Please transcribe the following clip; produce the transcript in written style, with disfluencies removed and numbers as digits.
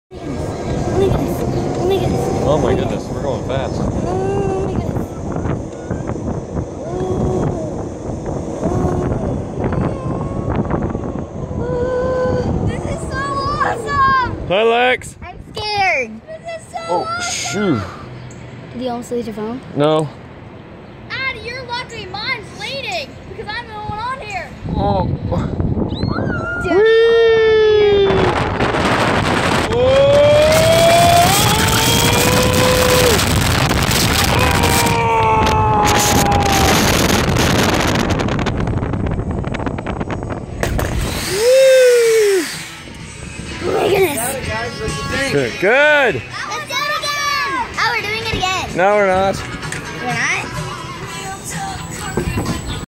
Oh my goodness, we're going fast. This is so awesome! Hi, Lex. I'm scared. This is so awesome. Shoot. Did you almost lose your phone? No. Addie, you're lucky. Mine's leading because I'm the only one on here. Oh. Dude. Oh my goodness. Good. Let's do it again. Oh, we're doing it again. No, we're not.